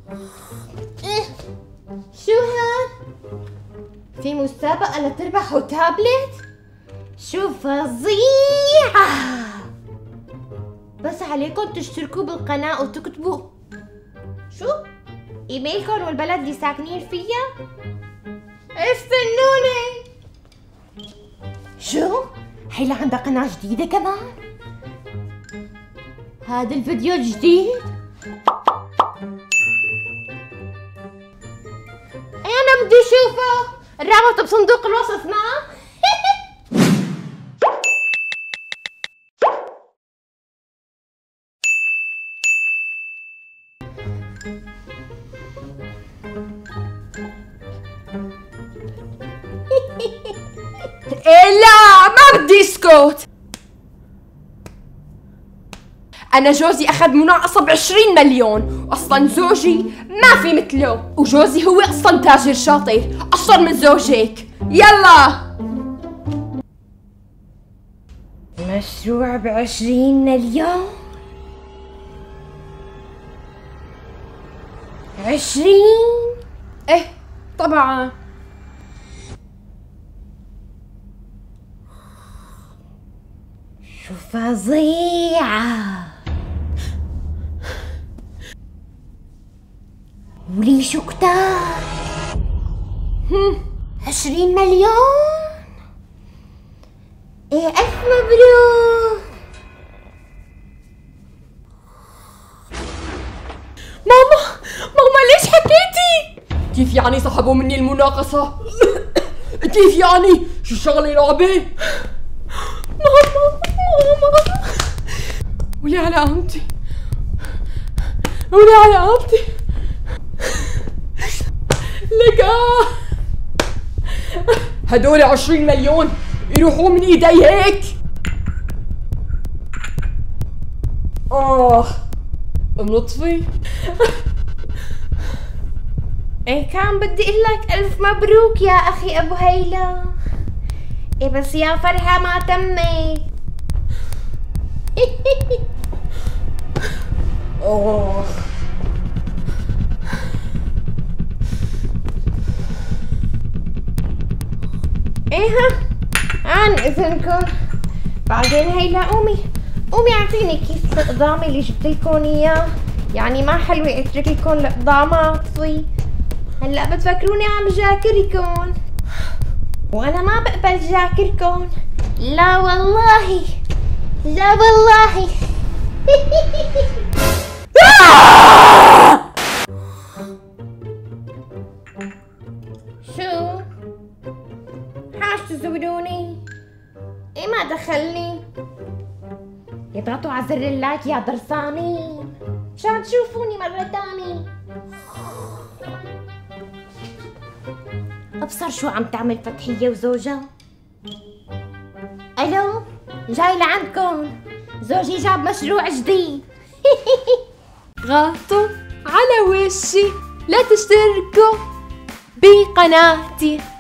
شو هاد؟ في مسابقة لتربحوا تابلت؟ شو فظيعة! بس عليكم تشتركوا بالقناة وتكتبوا شو؟ ايميلكم والبلد اللي ساكنين فيها؟ استنوني! شو؟ هيلا عندها قناة جديدة كمان؟ هذا الفيديو الجديد؟ أنا بدي أشوفه! الرابط بصندوق الوصف معه؟ لا ما بدي اسكت. أنا جوزي أخذ مناقصة ب20 مليون، وأصلاً زوجي ما في مثله، وجوزي هو أصلاً تاجر شاطر أشطر من زوجك. يلا مشروع ب20 مليون؟ 20؟ إيه طبعاً. شو فظيعة! وليش كتار؟ 20 مليون؟ ايه ألف مبروك! ماما ليش حكيتي؟ كيف يعني سحبوا مني المناقصة؟ كيف يعني؟ شو الشغلة لعبة؟ ماما ولي على قامتي، ولي على قامتي. لك هدول 20 مليون يروحوا من ايدي هيك؟ ام لطفي. ايه كان بدي اقول لك ألف مبروك يا أخي أبو هيلا. ايه بس يا فرحة ما تمت. ايه عن اذنكم. بعدين هيلا قومي اعطيني كيس الاقدام اللي جبت لكم اياه، يعني ما حلوة اترك لكم الاقدامات. هلا بتفكروني عم جاكركم، وانا ما بقبل جاكركم. لا والله، لا والله. شو؟ حاج تزودوني؟ ايه ما دخلني؟ يضغطوا على زر اللايك يا درسانين مشان تشوفوني مرة تاني. ابصر شو عم تعمل فتحية وزوجها. الو، جاي لعندكم، زوجي جاب مشروع جديد. غطوا على وشي لا تشتركوا بقناتي.